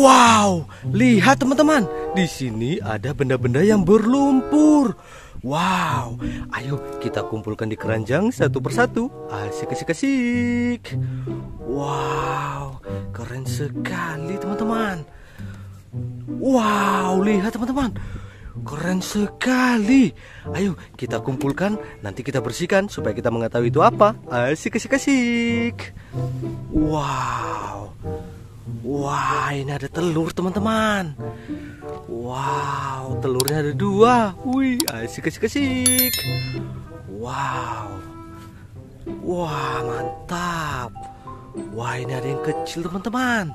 Wow, lihat teman-teman, di sini ada benda-benda yang berlumpur. Wow, ayo kita kumpulkan di keranjang satu persatu. Asik, asik, asik. Wow, keren sekali teman-teman. Wow, lihat teman-teman, keren sekali. Ayo kita kumpulkan, nanti kita bersihkan supaya kita mengetahui itu apa. Asik, asik, asik. Wow. Wah, ini ada telur teman-teman. Wow, telurnya ada 2. Wih, asik, asik, asik. Wow. Wah, mantap. Wah, ini ada yang kecil teman-teman.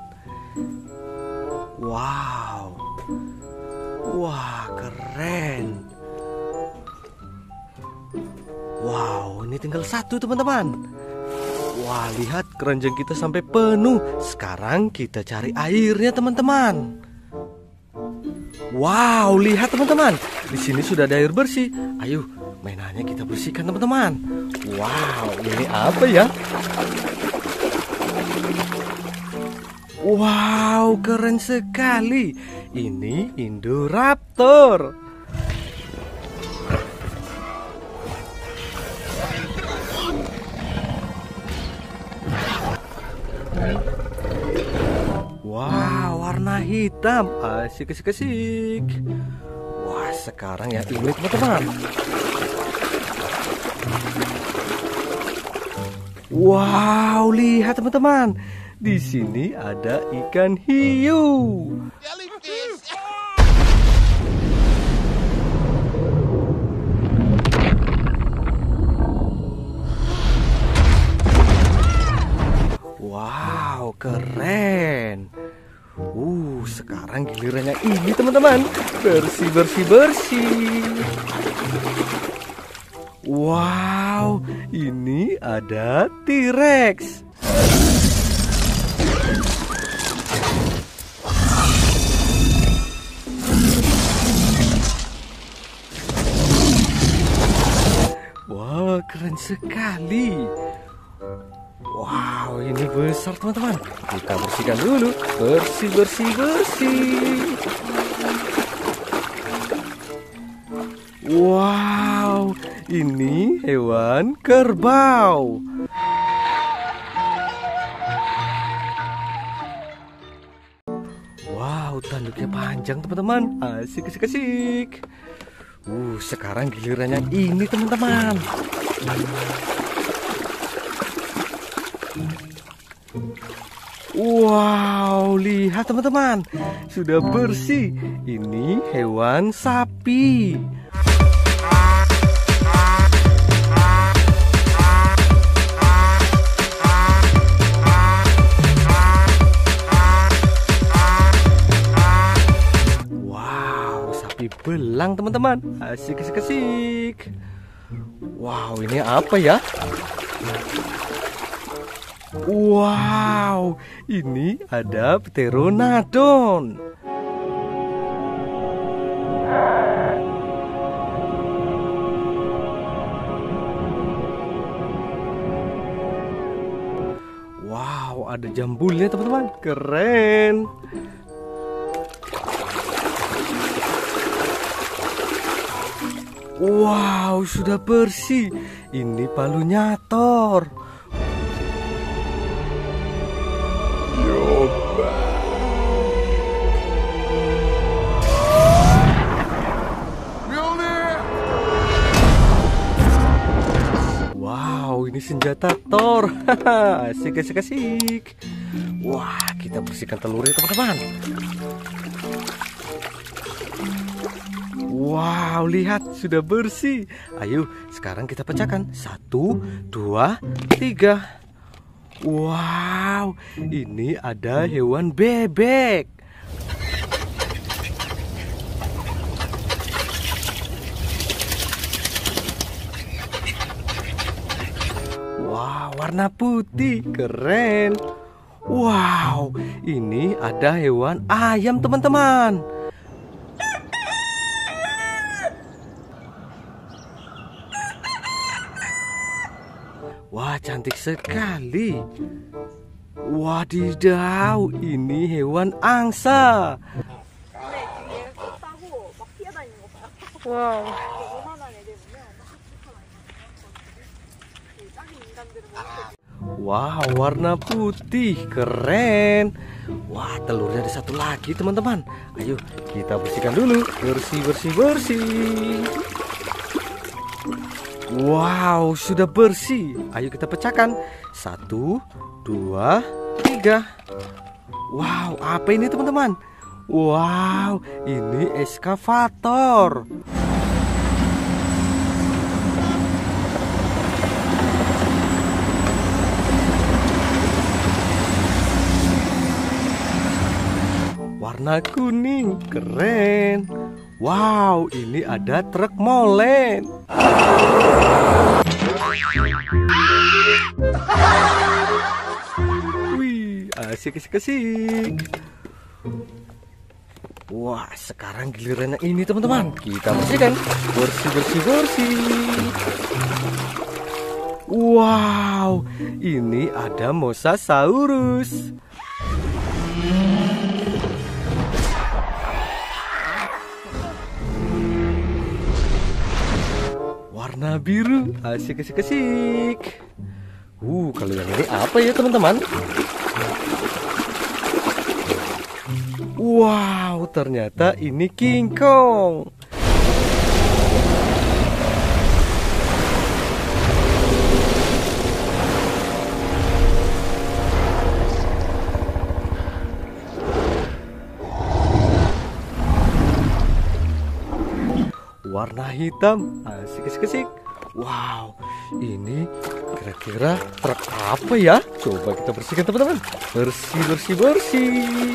Wow. Wah, keren. Wow, ini tinggal 1 teman-teman. Wah, lihat keranjang kita sampai penuh. Sekarang kita cari airnya teman-teman. Wow, lihat teman-teman, di sini sudah ada air bersih. Ayo, mainannya kita bersihkan teman-teman. Wow, ini apa ya? Wow, keren sekali. Ini Indoraptor. Wow, warna hitam. Asik, asik, asik. Wah, sekarang yang ini teman-teman. Wow, lihat teman-teman. Di sini ada ikan hiu. Wow, keren. Sekarang gilirannya ini teman-teman. Bersih, bersih, bersih. Wow, ini ada T-Rex. Wah, keren sekali. Wow, ini besar teman-teman. Kita bersihkan dulu. Bersih, bersih, bersih. Wow, ini hewan kerbau. Wow, tanduknya panjang teman-teman. Asik, asik, asik. Sekarang gilirannya ini teman-teman. Wow, lihat teman-teman, sudah bersih. Ini hewan sapi. Wow, sapi belang teman-teman. Asik, asik, asik. Wow, ini apa ya? Wow, ini ada pteranodon. Wow, ada jambulnya teman-teman. Keren. Wow, sudah bersih. Ini palunyator. Wow, ini senjata Thor. Asik, asik, asik. Wah, kita bersihkan telurnya teman-teman. Wow, lihat sudah bersih. Ayo, sekarang kita pecahkan. 1, 2, 3. Wow, ini ada hewan bebek. Wow, warna putih, keren. Wow, ini ada hewan ayam teman-teman. Wah, cantik sekali. Wadidaw, ini hewan angsa. Wow. Wow, warna putih, keren. Wah, telurnya ada satu lagi teman-teman. Ayo kita bersihkan dulu, bersih. Wow, sudah bersih. Ayo kita pecahkan. 1, 2, 3. Wow, apa ini teman-teman? Wow, ini eskavator. Warna kuning, keren. Wow, ini ada truk molen. Wih, asik. Wah, sekarang gilirannya ini teman-teman. Kita bersihkan, bersih. Wow, ini ada mosasaurus. Warna biru, asik. Kalau yang ini apa ya teman-teman? Wow, ternyata ini King Kong. Warna hitam, asik. Wow, ini kira-kira truk apa ya? Coba kita bersihkan teman-teman. Bersih.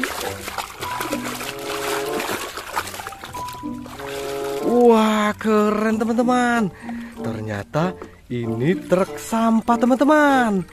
Wah, keren teman-teman. Ternyata ini truk sampah teman-teman.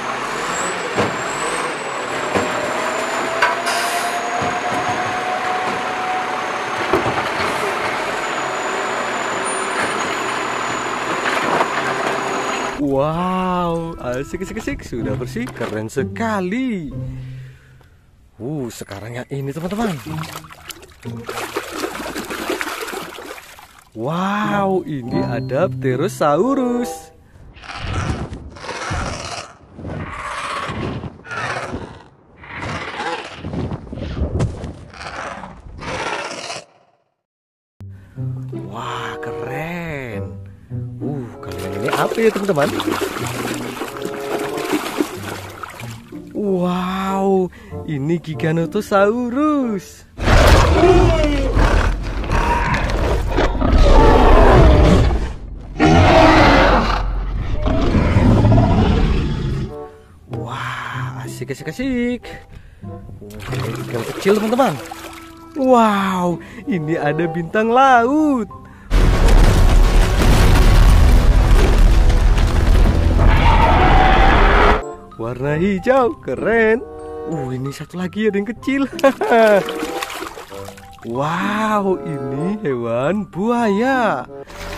Wow, asik. Sudah bersih, keren sekali. Sekarang yang ini teman-teman. Wow, ini ada Pterosaurus. Wah, keren. Kalian ini apa ya teman-teman? Wow, ini Giganotosaurus. Wah, asik. Ikan kecil teman-teman. Wow, ini ada bintang laut. Warna hijau, keren. Ini satu lagi ada yang kecil. Wow, ini hewan buaya.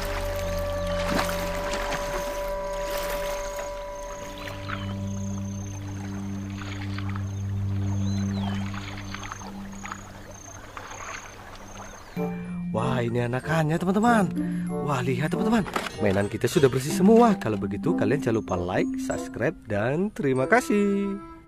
Wah, ini anakannya teman-teman. Wah, lihat teman-teman, mainan kita sudah bersih semua. Kalau begitu kalian jangan lupa like, subscribe, dan terima kasih.